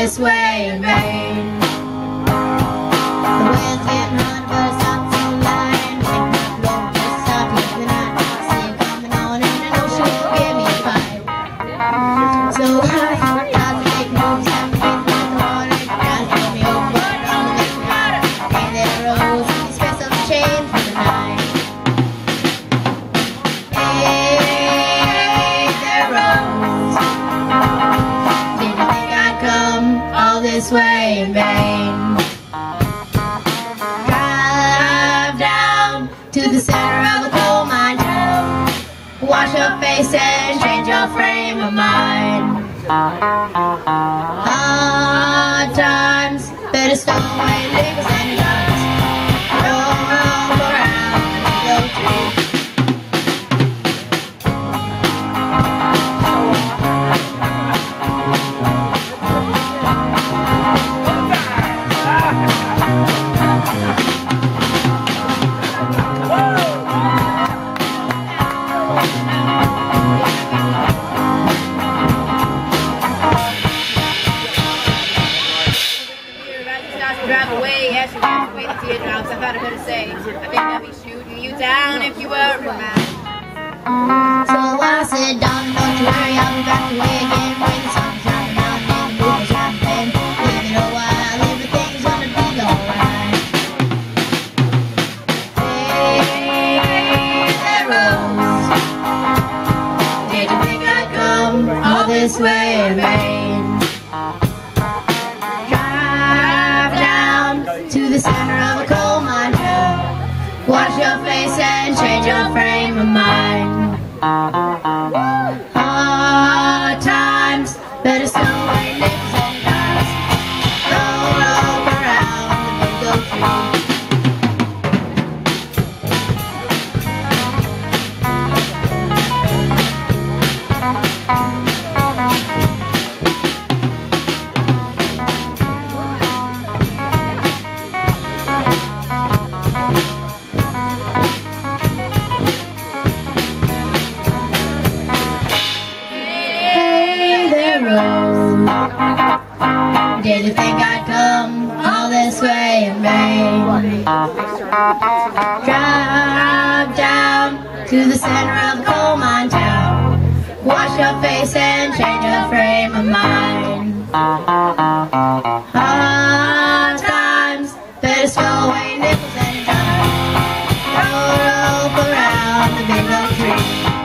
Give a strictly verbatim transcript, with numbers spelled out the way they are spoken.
this way in vain. The wind's getting hot, but it's not so light, and think my blow just stop here the night. I see it coming on, and I know she'll give me a fight. So I got to make moves, have faith in the water, guys pull me over, but I'm the next rider. Hey there, Rose, you space up the chain for the night. Hey there, Rose, did you think I'd come all this way in vain? Drive down to the center of a coal mine town, wash your face and change your frame of mind. Hard times, better stow away nickels and dimes. Roll, roll around the willow tree. Drive away, as you wash away the teardrops. I thought I heard her say, I think I'd be shooting you down if you were around. So I said, darling, don't you worry, I'll be back away again when the sun's shining out and the moon is shining. Give it a while, everything's gonna be alright. Hey there, Rose, did you think I'd come all this way in vain? To the center of a coal mine town, wash your face and change your frame of mind. Hard times, better stow away nickels and dimes. Roll, roll around the bingo tree. Did you think I'd come all this way in vain? Drive down to the center of a coal mine town, wash your face and change your frame of mind. Hard times, better stow away nickels and dimes. Roll, roll around the bingo tree.